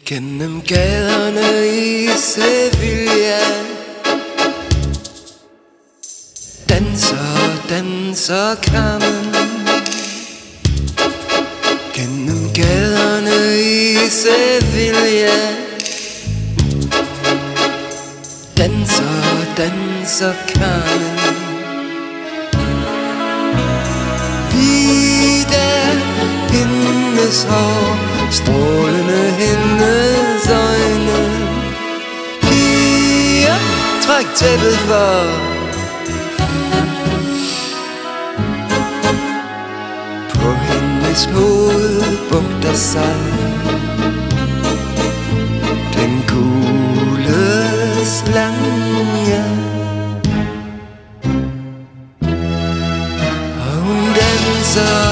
Gennem gaderne i Sevilla danser Carmen. Gennem gaderne i Sevilla danser Carmen. Hvide hendes hår, strålende hendes øjne. Piger, træk tæppet for. På hendes hoved bugter sig den gule slange. Og hun danser,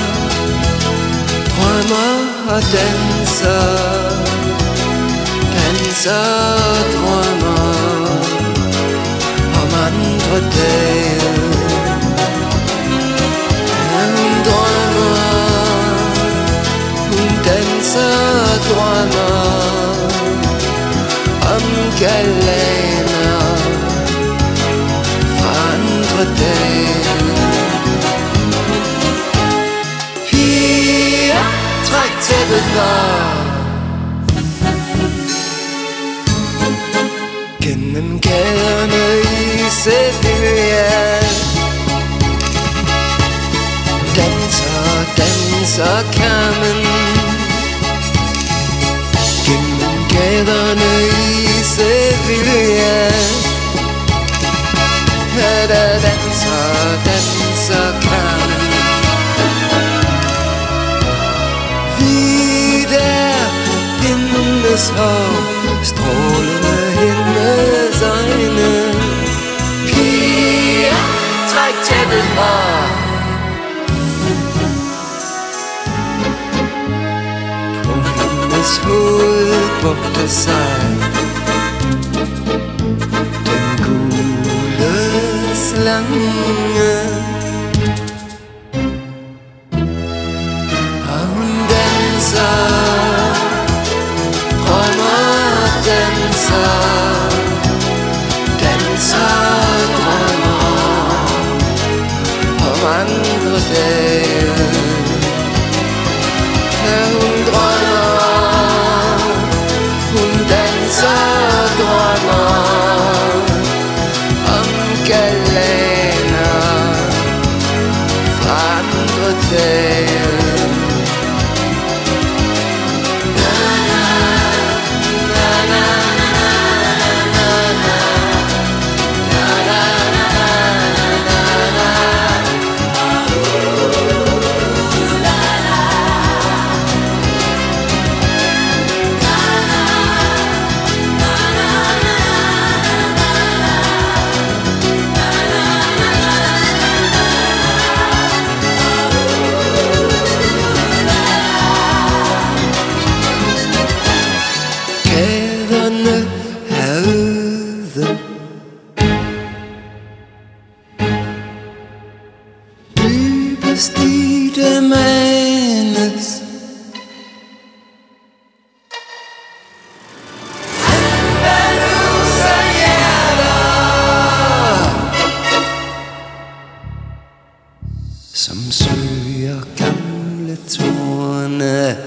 drømmer og danser og drømmer om andre dage. Hun danser og drømmer om galaner fra andre dage. Piger, træk tæppet for. Gennem gaderne i Sevilla danser Carmen. Gennem gaderne i Sevilla danser Carmen. Hvide hendes hår, strålende hendes øjne. Piger, træk tæppet for. Hendes hoved bugter sig den gule slange. Og hun danser, drømmer og danser og drømmer om andre dage. Hun drømmer, hun danser og drømmer om galaner fra andre dage. Gaderne er øde, dybest i dem anes Andaluser hjerter, som søger gamle tårne.